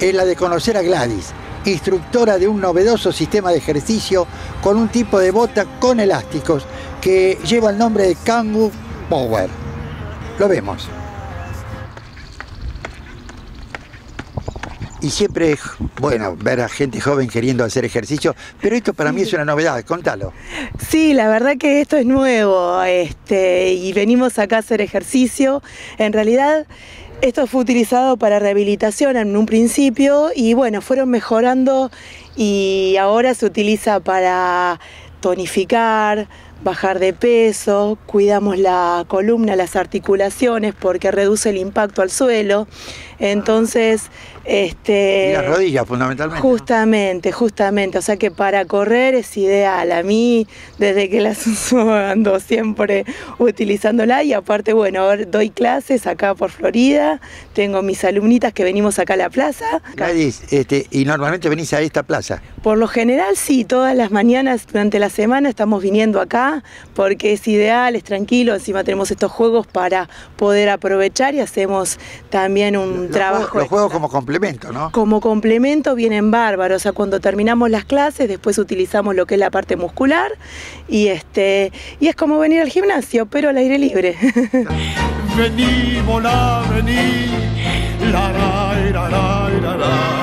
es la de conocer a Gladys, instructora de un novedoso sistema de ejercicio con un tipo de bota con elásticos que lleva el nombre de Kangoo Power. Lo vemos. Y siempre es bueno ver a gente joven queriendo hacer ejercicio, pero esto para mí es una novedad, contalo. Sí, la verdad que esto es nuevo, y venimos acá a hacer ejercicio. En realidad, esto fue utilizado para rehabilitación en un principio y bueno, fueron mejorando y ahora se utiliza para tonificar, bajar de peso, cuidamos la columna, las articulaciones porque reduce el impacto al suelo. Entonces, y las rodillas fundamentalmente. Justamente, o sea que para correr es ideal. A mí, desde que las uso, ando siempre utilizándola y aparte, bueno, doy clases acá por Florida, tengo mis alumnitas que venimos acá a la plaza. Gladys, y normalmente venís a esta plaza. Por lo general sí, todas las mañanas durante la semana estamos viniendo acá porque es ideal, es tranquilo, encima tenemos estos juegos para poder aprovechar y hacemos también un trabajo. Los juegos como complemento, ¿no? Como complemento vienen bárbaros, o sea, cuando terminamos las clases después utilizamos lo que es la parte muscular y es como venir al gimnasio, pero al aire libre. Vení, volá, vení, la, la, la, la, la.